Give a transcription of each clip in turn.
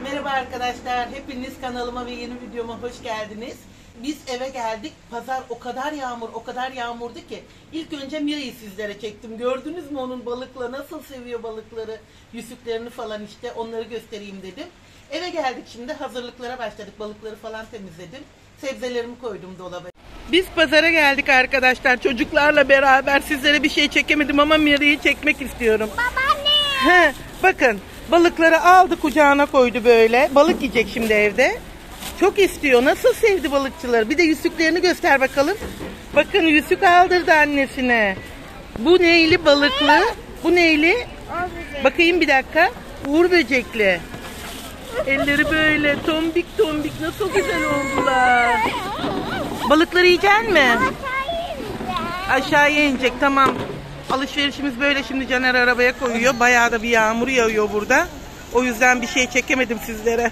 Merhaba arkadaşlar, hepiniz kanalıma ve yeni videoma hoş geldiniz. Biz eve geldik, pazar o kadar yağmurdu ki ilk önce Mira'yı sizlere çektim. Gördünüz mü onun balıkla nasıl seviyor balıkları, yüzüklerini falan işte onları göstereyim dedim. Eve geldik şimdi hazırlıklara başladık, balıkları falan temizledim. Sebzelerimi koydum dolaba. Biz pazara geldik arkadaşlar çocuklarla beraber, sizlere bir şey çekemedim ama Mira'yı çekmek istiyorum. Babaanne. Bakın. Balıkları aldı kucağına koydu böyle. Balık yiyecek şimdi evde. Çok istiyor. Nasıl sevdi balıkçıları. Bir de yüzüklerini göster bakalım. Bakın yüzük aldırdı annesine. Bu neyli balıklı? Bu neyli? Bakayım bir dakika. Uğur böcekli. Elleri böyle tombik tombik. Nasıl güzel oldular. Balıkları yiyecek mi? Aşağıya inecek. Tamam. Alışverişimiz böyle, şimdi Caner arabaya koyuyor. Bayağı da bir yağmur yağıyor burada. O yüzden bir şey çekemedim sizlere.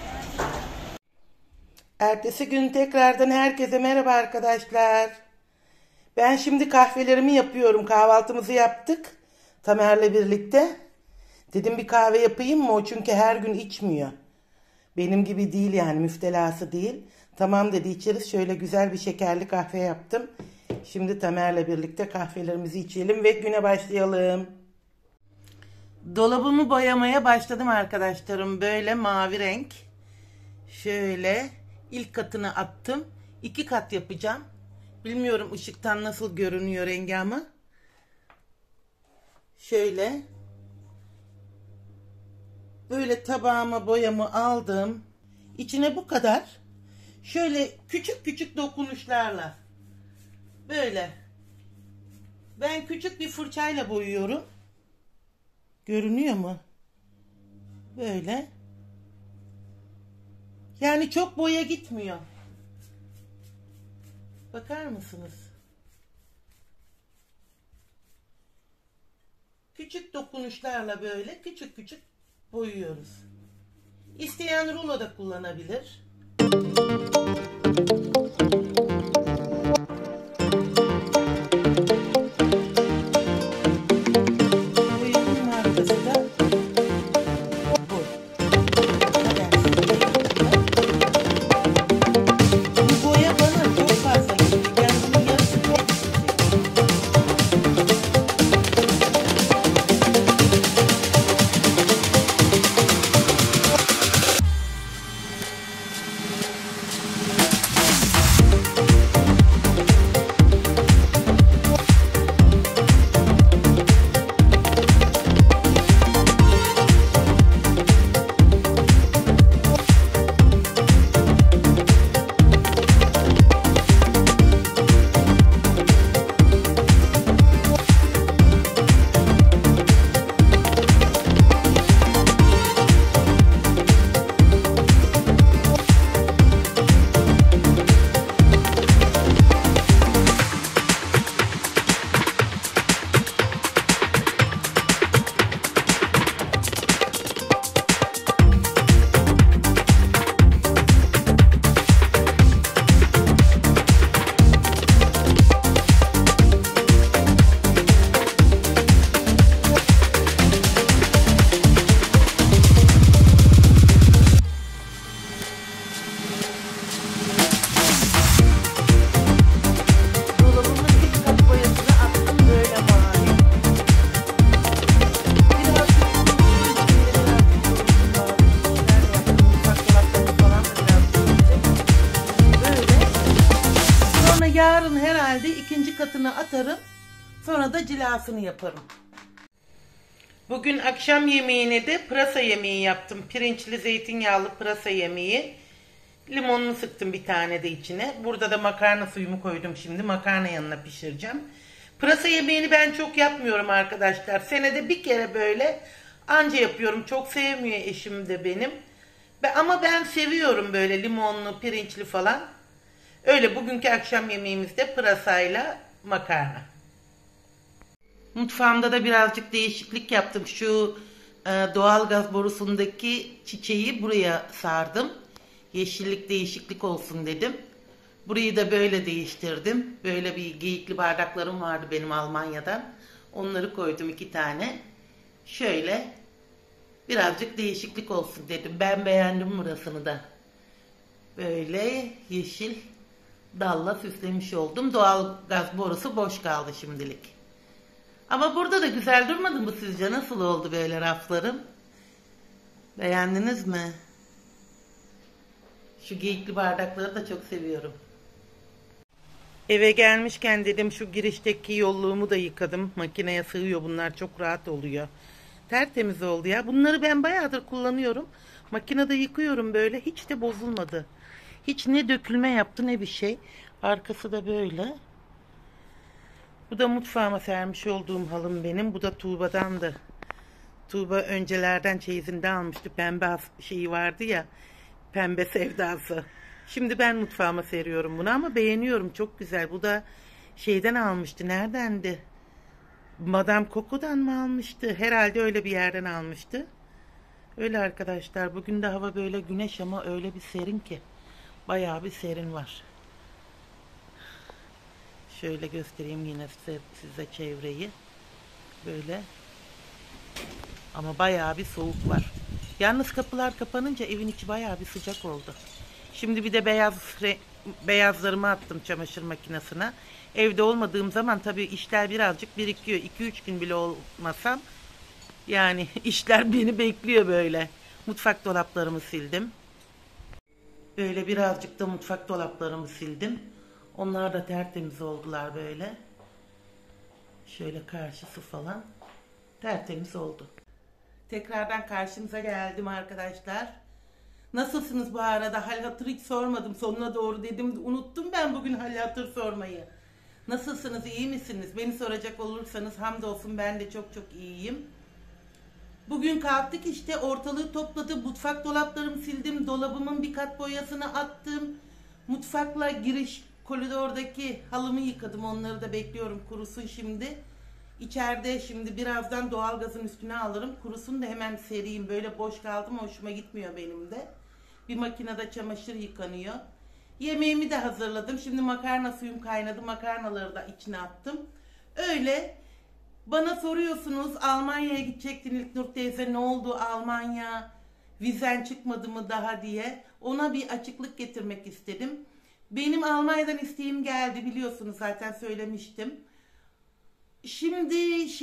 Ertesi gün tekrardan herkese merhaba arkadaşlar. Ben şimdi kahvelerimi yapıyorum. Kahvaltımızı yaptık Tamer'le birlikte. Dedim bir kahve yapayım mı? O çünkü her gün içmiyor. Benim gibi değil yani, müftelası değil. Tamam dedi, içeriz. Şöyle güzel bir şekerli kahve yaptım. Şimdi Tamer'le birlikte kahvelerimizi içelim ve güne başlayalım. Dolabımı boyamaya başladım arkadaşlarım. Böyle mavi renk. Şöyle ilk katını attım. 2 kat yapacağım. Bilmiyorum ışıktan nasıl görünüyor rengi ama. Şöyle. Böyle tabağıma boyamı aldım. İçine bu kadar. Şöyle küçük küçük dokunuşlarla. Böyle. Ben küçük bir fırçayla boyuyorum. Görünüyor mu? Böyle. Yani çok boya gitmiyor. Bakar mısınız? Küçük dokunuşlarla böyle küçük küçük boyuyoruz. İsteyen rulo da kullanabilir. Yarın herhalde 2. katını atarım. Sonra da cilasını yaparım. Bugün akşam yemeğine de pırasa yemeği yaptım. Pirinçli zeytinyağlı pırasa yemeği. Limonunu sıktım bir tane de içine. Burada da makarna suyumu koydum şimdi. Makarna yanına pişireceğim. Pırasa yemeğini ben çok yapmıyorum arkadaşlar. Senede bir kere böyle anca yapıyorum. Çok sevmiyor eşim de benim. Ama ben seviyorum böyle limonlu, pirinçli falan. Öyle bugünkü akşam yemeğimizde pırasayla makarna. Mutfağımda da birazcık değişiklik yaptım. Şu doğalgaz borusundaki çiçeği buraya sardım. Yeşillik değişiklik olsun dedim. Burayı da böyle değiştirdim. Böyle bir geyikli bardaklarım vardı benim Almanya'dan. Onları koydum 2 tane. Şöyle Birazcık değişiklik olsun dedim. Ben beğendim burasını da. Böyle yeşil dalla süslemiş oldum. Doğal gaz borusu boş kaldı şimdilik. Ama burada da güzel durmadı mı sizce? Nasıl oldu böyle raflarım? Beğendiniz mi? Şu geyikli bardakları da çok seviyorum. Eve gelmişken dedim şu girişteki yolluğumu da yıkadım. Makineye sığıyor, bunlar çok rahat oluyor. Tertemiz oldu ya. Bunları ben bayağıdır kullanıyorum. Makinede yıkıyorum böyle. Hiç de bozulmadı. Hiç ne dökülme yaptı ne bir şey. Arkası da böyle. Bu da mutfağıma sermiş olduğum halım benim. Bu da Tuğba'dandı. Tuğba öncelerden çeyizinde almıştı. Pembe şeyi vardı ya. Pembe sevdası. Şimdi ben mutfağıma seriyorum bunu ama beğeniyorum. Çok güzel. Bu da şeyden almıştı. Neredendi? Madame Coco'dan mı almıştı? Herhalde öyle bir yerden almıştı. Öyle arkadaşlar. Bugün de hava böyle güneş ama öyle bir serin ki. Bayağı bir serin var. Şöyle göstereyim yine size çevreyi. Böyle. Ama bayağı bir soğuk var. Yalnız kapılar kapanınca evin içi bayağı bir sıcak oldu. Şimdi bir de beyazlarımı attım çamaşır makinesine. Evde olmadığım zaman tabii işler birazcık birikiyor. 2-3 gün bile olmasam yani işler beni bekliyor böyle. Mutfak dolaplarımı sildim. Böyle birazcık da mutfak dolaplarımı sildim. Onlar da tertemiz oldular böyle. Şöyle karşısı falan tertemiz oldu. Tekrardan karşınıza geldim arkadaşlar. Nasılsınız bu arada? Hal hatır hiç sormadım. Sonuna doğru dedim. Unuttum ben bugün hal hatır sormayı. Nasılsınız? İyi misiniz? Beni soracak olursanız hamdolsun ben de çok çok iyiyim. Bugün kalktık işte, ortalığı topladım. Mutfak dolaplarımı sildim. Dolabımın bir kat boyasını attım. Mutfakla giriş koridordaki halımı yıkadım. Onları da bekliyorum kurusun şimdi. İçeride şimdi birazdan doğalgazın üstüne alırım. Kurusun da hemen sereyim. Böyle boş kaldım, hoşuma gitmiyor benim de. Bir makinede çamaşır yıkanıyor. Yemeğimi de hazırladım. Şimdi makarna suyum kaynadı. Makarnaları da içine attım. Öyle. Bana soruyorsunuz Almanya'ya gidecektin İlknur teyze, ne oldu Almanya? Vizen çıkmadı mı daha diye. Ona bir açıklık getirmek istedim. Benim Almanya'dan isteğim geldi, biliyorsunuz zaten söylemiştim. Şimdi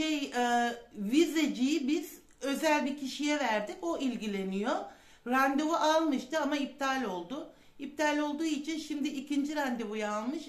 vizeciyi biz özel bir kişiye verdik. O ilgileniyor. Randevu almıştı ama iptal oldu. İptal olduğu için şimdi ikinci randevuyu almış.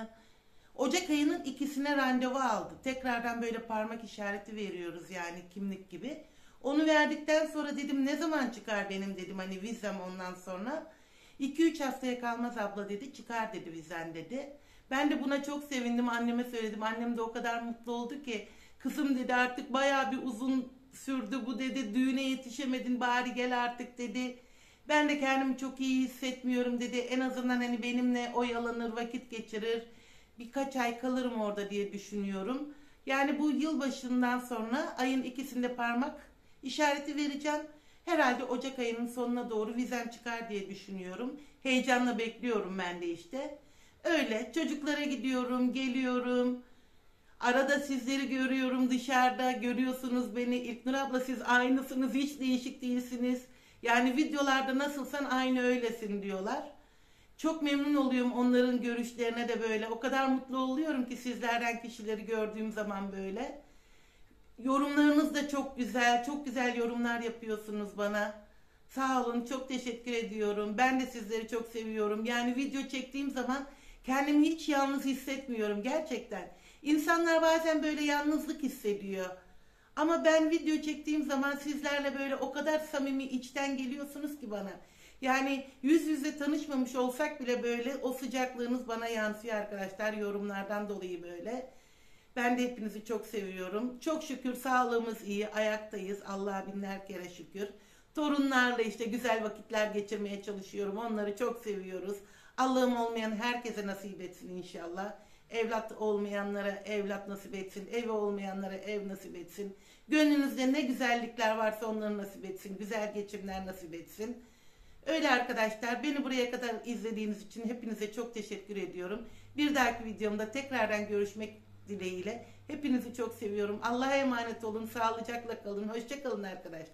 Ocak ayının 2'sine randevu aldı. Tekrardan böyle parmak işareti veriyoruz yani kimlik gibi. Onu verdikten sonra dedim ne zaman çıkar benim dedim hani vizem ondan sonra. 2-3 haftaya kalmaz abla dedi, çıkar dedi vizen dedi. Ben de buna çok sevindim, anneme söyledim. Annem de o kadar mutlu oldu ki kızım dedi artık bayağı bir uzun sürdü bu dedi, düğüne yetişemedin bari gel artık dedi. Ben de kendimi çok iyi hissetmiyorum dedi. En azından hani benimle oyalanır, vakit geçirir. Birkaç ay kalırım orada diye düşünüyorum. Yani bu yılbaşından sonra ayın 2'sinde parmak işareti vereceğim. Herhalde Ocak ayının sonuna doğru vizem çıkar diye düşünüyorum. Heyecanla bekliyorum ben de işte. Öyle çocuklara gidiyorum, geliyorum. Arada sizleri görüyorum dışarıda. Görüyorsunuz beni. İlknur abla siz aynısınız, hiç değişik değilsiniz. Yani videolarda nasılsan aynı öylesin diyorlar. Çok memnun oluyorum onların görüşlerine de böyle. O kadar mutlu oluyorum ki sizlerden kişileri gördüğüm zaman böyle. Yorumlarınız da çok güzel. Çok güzel yorumlar yapıyorsunuz bana. Sağ olun. Çok teşekkür ediyorum. Ben de sizleri çok seviyorum. Yani video çektiğim zaman kendimi hiç yalnız hissetmiyorum gerçekten. İnsanlar bazen böyle yalnızlık hissediyor. Ama ben video çektiğim zaman sizlerle böyle o kadar samimi içten geliyorsunuz ki bana. Yani yüz yüze tanışmamış olsak bile böyle o sıcaklığınız bana yansıyor arkadaşlar, yorumlardan dolayı böyle. Ben de hepinizi çok seviyorum. Çok şükür sağlığımız iyi, ayaktayız. Allah'a binler kere şükür. Torunlarla işte güzel vakitler geçirmeye çalışıyorum. Onları çok seviyoruz. Allah'ım olmayan herkese nasip etsin inşallah. Evlat olmayanlara evlat nasip etsin. Evi olmayanlara ev nasip etsin. Gönlünüzde ne güzellikler varsa onları nasip etsin. Güzel geçimler nasip etsin. Öyle arkadaşlar, beni buraya kadar izlediğiniz için hepinize çok teşekkür ediyorum. Bir dahaki videomda tekrardan görüşmek dileğiyle. Hepinizi çok seviyorum. Allah'a emanet olun. Sağlıcakla kalın. Hoşça kalın arkadaşlar.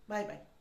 Bay bay.